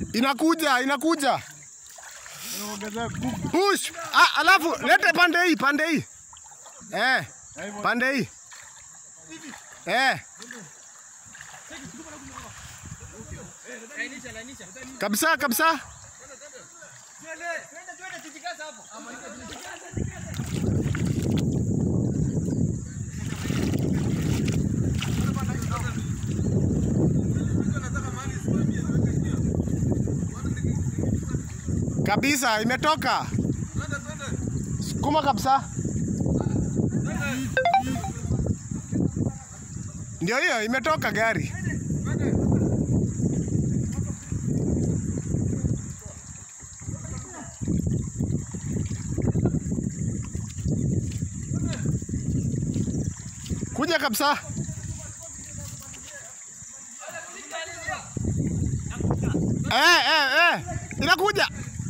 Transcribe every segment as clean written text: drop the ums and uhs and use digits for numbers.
Inakuja. Push. Alafu lete pande hii. Pande hii. Kabisa. Kabisa imetoka. Sukuma kabisa. Ndio hiyo imetoka gari. Kuja kabisa. Inakuja.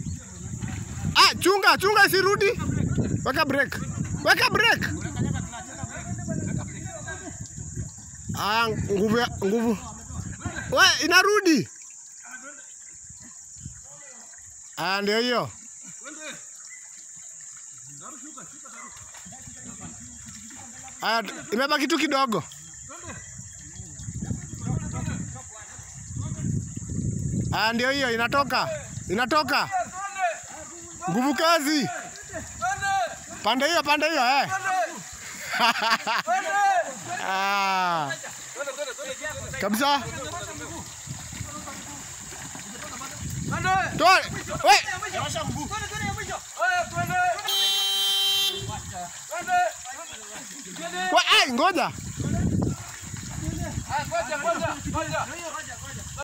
Chunga isirudi. Weka break. Nguvu. Inarudi. Ndio hiyo. Imebaki tu kidogo. Ndio hiyo inatoka. Nguvu kazi. Pande hiyo. Kabisa. Toa. Ngoja.